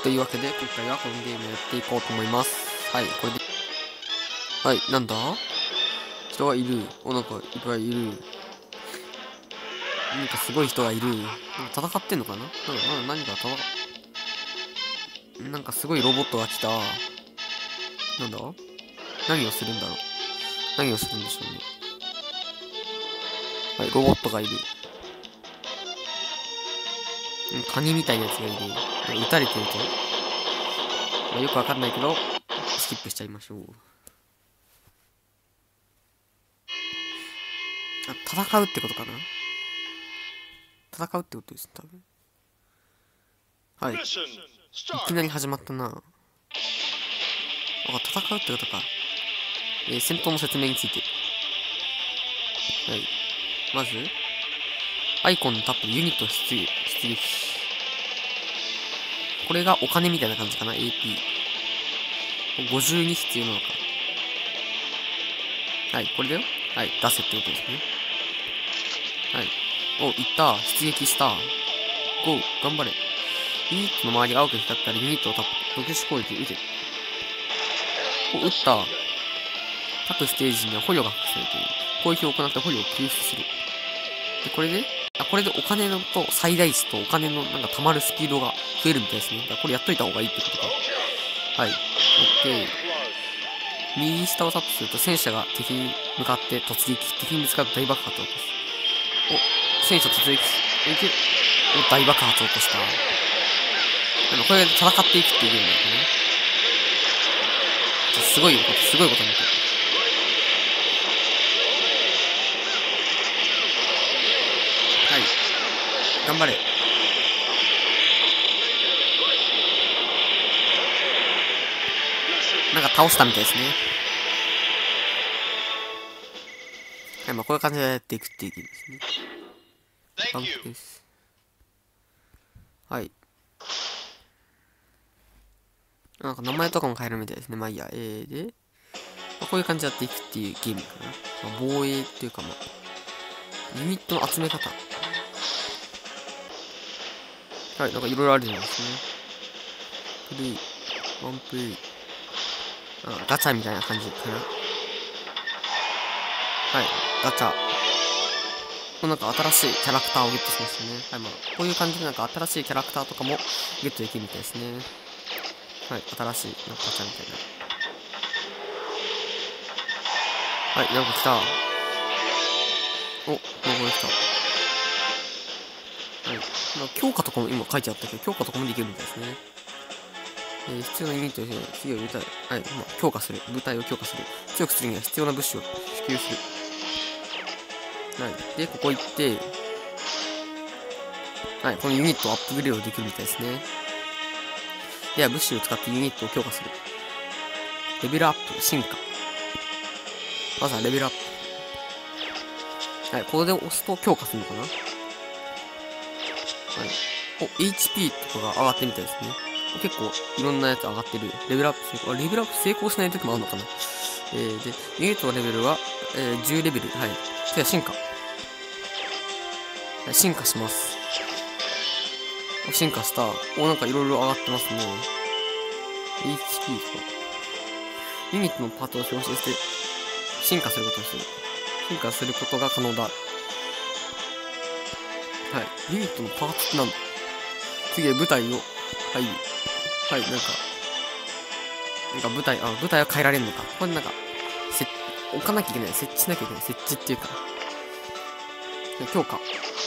というわけで、今回はこのゲームをやっていこうと思います。はい、これで。はい、なんだ人がいる。なんかいっぱいいる。なんかすごい人がいる。なんか戦ってんのかな。何かなんかすごいロボットが来た。なんだ何をするんだろう。何をするんでしょうね。はい、ロボットがいる。カニみたいなやつがいる。撃たれてると。よくわかんないけど、スキップしちゃいましょう。戦うってことかな。戦うってことです、多分。はい。いきなり始まったな。戦うってことか。戦闘の説明について。はい。まず、アイコンのタップでユニットを出撃。これがお金みたいな感じかな、AP。52必要なのか。はい、これだよ。はい、出せってことですね。はい。お、いった。出撃した。ゴー、頑張れ。ユニットの周りが青く光ったらユニットをタップ。特殊攻撃、撃て。お、撃った。各ステージには捕虜が隠されている。攻撃を行って捕虜を救出する。で、これでお金のと最大値とお金のなんか溜まるスピードが増えるみたいですね。だからこれやっといた方がいいってことか。はい。OK。右下をタップすると戦車が敵に向かって突撃。敵にぶつかって大爆発を起こす。お、戦車突撃。お、大爆発を起こした。これで戦っていくっていうゲームだよね。すごいことになってる。はい。頑張れ。なんか倒したみたいですね。はい、まあこういう感じでやっていくっていうゲームですね。バンクです。はい。なんか名前とかも変えるみたいですね。まあいいや。で、まあ、こういう感じでやっていくっていうゲームかな。まあ、防衛っていうかまあ、ユニットの集め方。はい、なんかいろいろあるんですね。プレイ、ワンプレイ。ガチャみたいな感じかな。はい、ガチャ。なんか新しいキャラクターをゲットしましたね。はい、まあ、こういう感じでなんか新しいキャラクターとかもゲットできるみたいですね。はい、新しいなんかガチャみたいな。はい、なんか来た。お、これ来た。はい。まあ、強化とかも今書いてあったけど、強化とかもできるみたいですね。必要なユニットですね。次は部隊。はい、まあ、強化する。部隊を強化する。強くするには必要な物資を支給する。はい。で、ここ行って、はい、このユニットをアップグレードできるみたいですね。では、物資を使ってユニットを強化する。レベルアップ、進化。まずはレベルアップ。はい、これで押すと強化するのかな。はい。お、HP とかが上がってるみたいですね。結構いろんなやつ上がってる。レベルアップ成功。レベルアップ成功しない時もあるのかな。で、ユニットのレベルは、10レベル。はい。次は進化。はい、進化します。進化した。なんかいろいろ上がってますね。HP とか。ユニットのパートを表示して、進化することをする。進化することが可能だ。はい。ユニットのパーツってなんだ。次は舞台を、はい、なんか舞台は変えられるのか。これなんか、置かなきゃいけない。設置しなきゃいけない。設置っていうか。強化。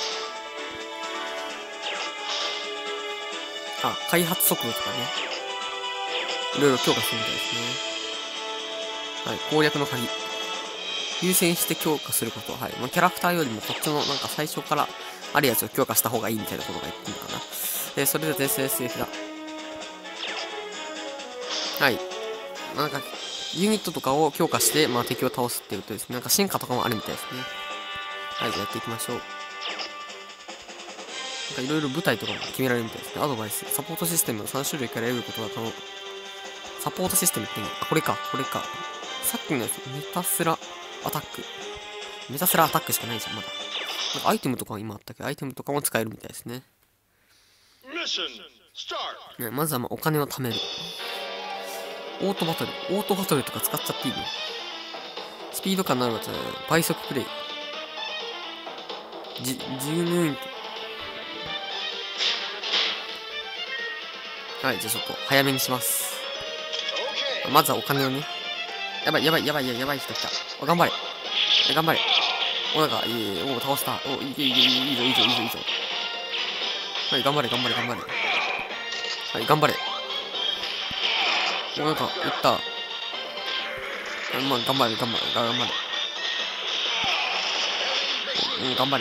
開発速度とかね。いろいろ強化するみたいですね。はい、攻略の鍵。優先して強化すること。はい。まあ、キャラクターよりもこっちのなんか最初からあるやつを強化した方がいいみたいなことが言ってるのかな。それで全戦 SF だ。はい。なんか、ユニットとかを強化して、まあ、敵を倒すっていうことですね。なんか進化とかもあるみたいですね。はい、じゃあやっていきましょう。なんかいろいろ舞台とかも決められるみたいですね。アドバイス。サポートシステムの3種類から選ぶことが可能。サポートシステムってこれか。さっきのやつ、メタスラアタック。メタスラアタックしかないじゃん、まだ。なんかアイテムとかは今あったけど、アイテムとかも使えるみたいですね。 ね、まずはお金を貯める。オートバトル。オートバトルとか使っちゃっていいの？スピード感のあるやつ、倍速プレイ。10ユニット。はい、じゃあちょっと早めにします。まずはお金をね。やばい人来た。頑張れ。頑張れ。なんか、倒した。いいぞ。はい、頑張れ。はい、頑張れ。なんか、撃った。まあ、頑張れ。頑張れ。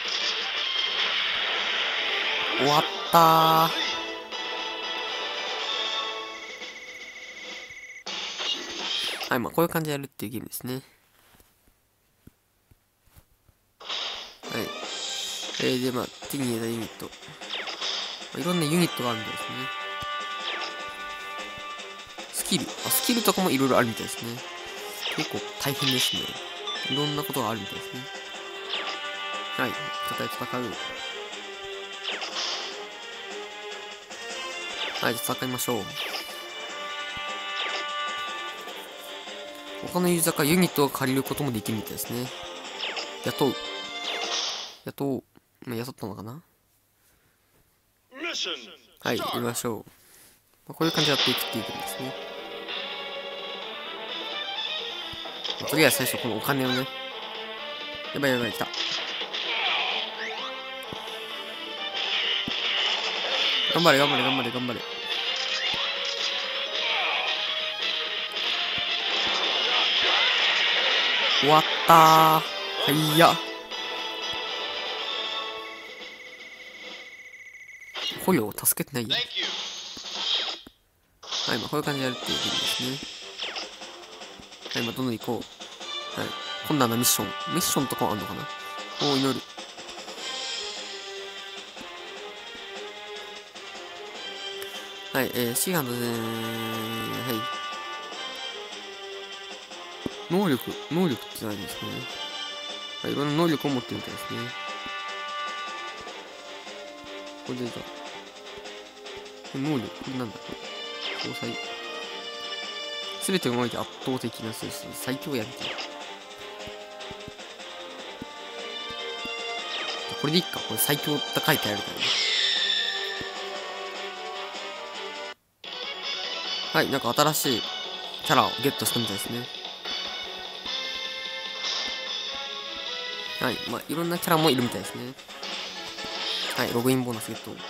終わったー。はい、まあ、こういう感じでやるっていうゲームですね。はい。で、まあ、手に入れたユニット。いろんなユニットがあるみたいですね。スキルとかもいろいろあるみたいですね。結構大変ですね。いろんなことがあるみたいですね。はい。戦う。はい、戦いましょう。他のユーザーからユニットを借りることもできるみたいですね。雇ったのかな？はい、やりましょう。こういう感じでやっていくっていうことですね。とりあえず最初このお金をね。やばい、来た。頑張れ。終わったー。はいや。捕虜を助けてないよ。はい、まあこういう感じでやるっていうことですね。はい、まあどんどん行こう。はい。困難なミッションとかもあるのかな？おー、祈る。はい、シーハンドはい。能力って何ですかね。はい、いろんな能力を持ってるみたいですね。これでじゃあ。能力これなんだこれ。搭載。すべての動いて圧倒的な数字。最強やみたいな。これでいいか。これ最強って書いてあるからね。はい、なんか新しいキャラをゲットしたみたいですね。はい、まあいろんなキャラもいるみたいですね。はい、ログインボーナスゲット。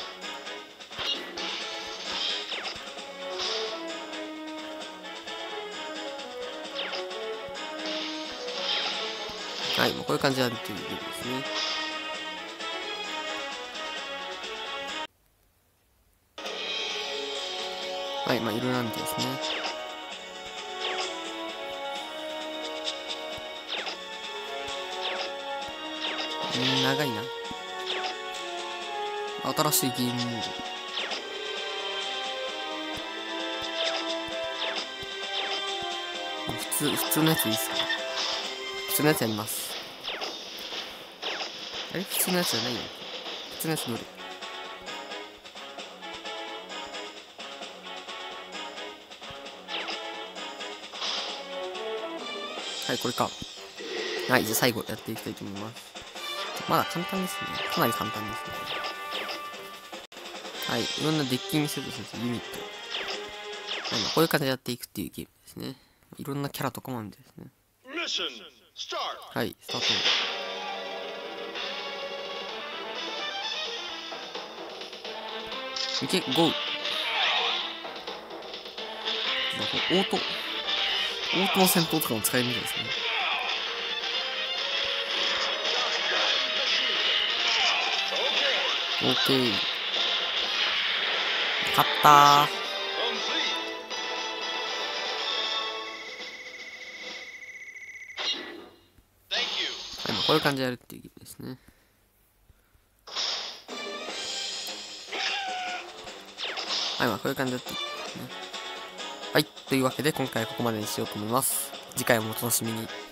はい、まあこういう感じでやるというゲームですね。はい、まあいろいろあるみたいですね。長いな。新しいゲームモード。普通のやついいっすか？普通のやつやります。あれ普通のやつじゃないよ。普通のやつどれ？はい、これか。はい、じゃあ最後やっていきたいと思います。まだ簡単ですね。かなり簡単ですね。はい、いろんなデッキにセットされたユニット。はい、まあこういう感じでやっていくっていうゲームですね。いろんなキャラとかもあるんですね。はい、スタート。いけ、ゴー。オートの戦闘とかも使えるみたいですね。オーケー。勝ったー。はい、まあこういう感じでやるっていうゲームですね。はい、まあこういう感じでやっていくんですね。はい、というわけで今回はここまでにしようと思います。次回もお楽しみに。